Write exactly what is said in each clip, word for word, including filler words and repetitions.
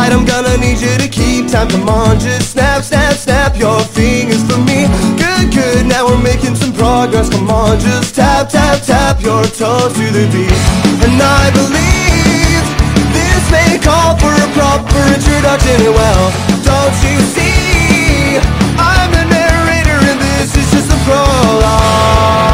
Tonight I'm gonna need you to keep time. Come on, just snap, snap, snap your fingers for me. Good, good, now we're making some progress. Come on, just tap, tap, tap your toes to the beat. And I believe this may call for a proper introduction. Well, don't you see, I'm the narrator and this is just the prologue.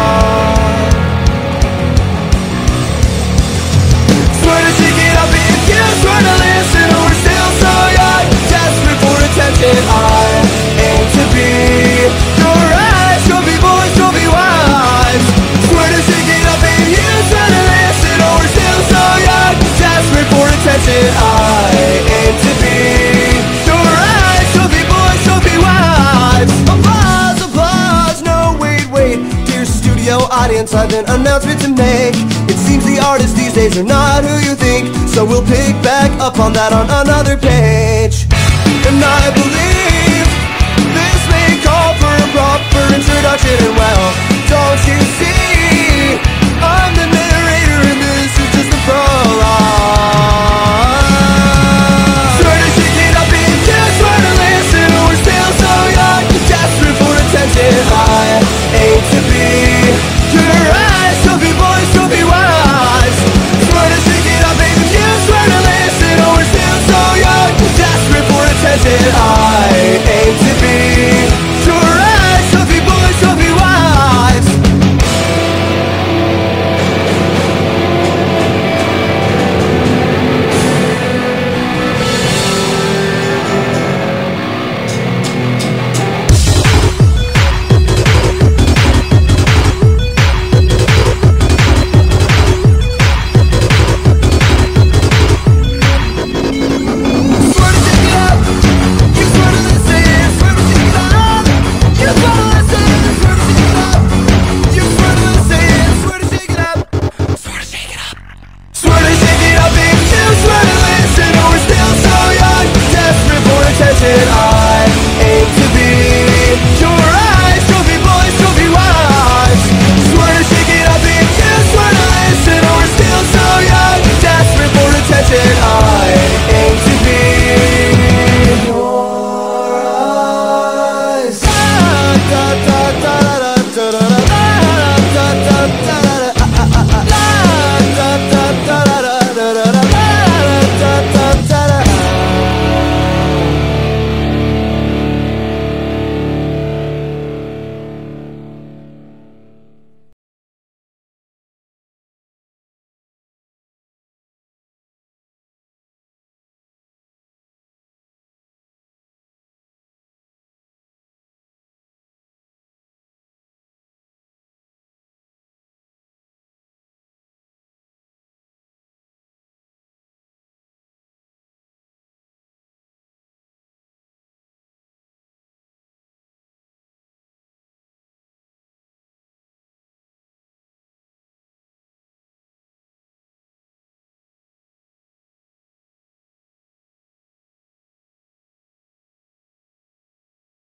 Swear to shake it up if you swear to listen. We're still so young, desperate for attention. I aim to be your eyes, trophy boys, trophy wives. Swear to shake it up if you swear to listen. Oh, we're still so young, desperate for attention. I aim to be your eyes, trophy boys, trophy wives. Applause, applause, no wait, wait. Dear studio audience, I've an announcement to make. It seems the artists these days are not who you think, so we'll pick back up on that on another page. And I believe this may call for a proper introduction. And well, don't you see,